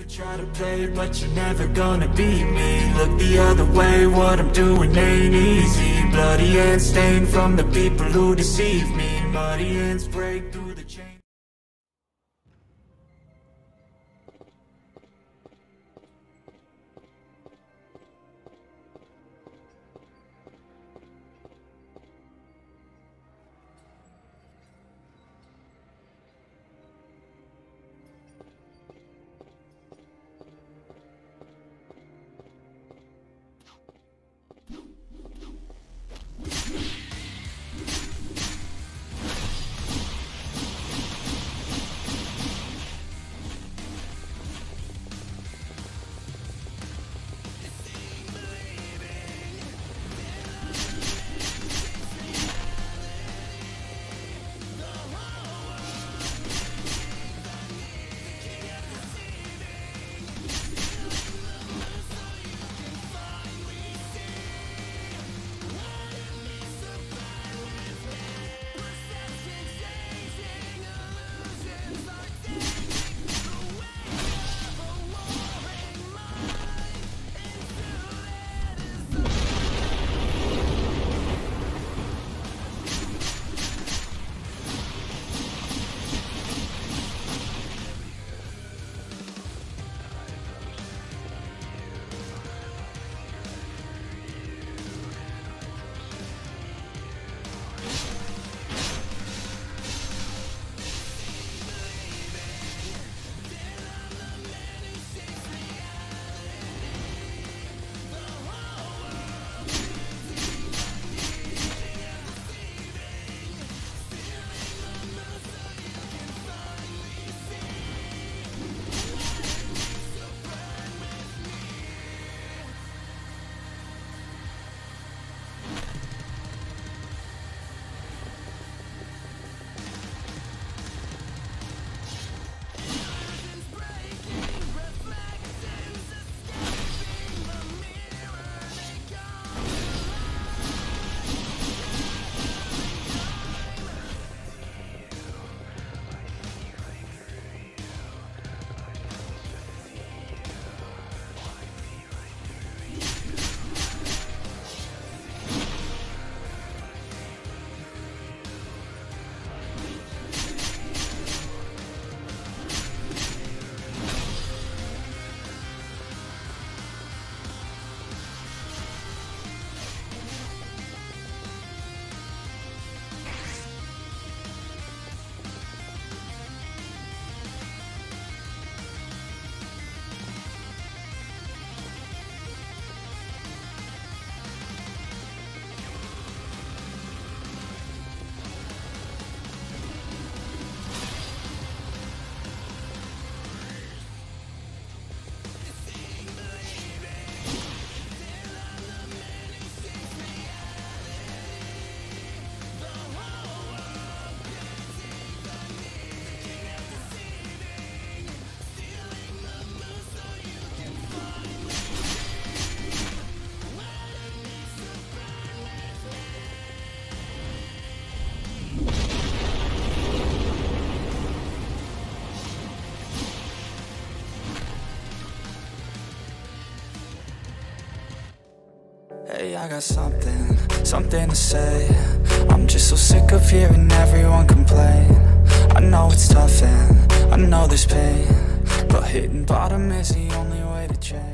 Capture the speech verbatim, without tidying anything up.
Try to play, but you're never gonna beat me. Look the other way, what I'm doing ain't easy. Bloody hands stained from the people who deceive me. Muddy hands break through the chain. Hey, I got something, something to say. I'm just so sick of hearing everyone complain. I know it's tough and I know there's pain, but hitting bottom is the only way to change.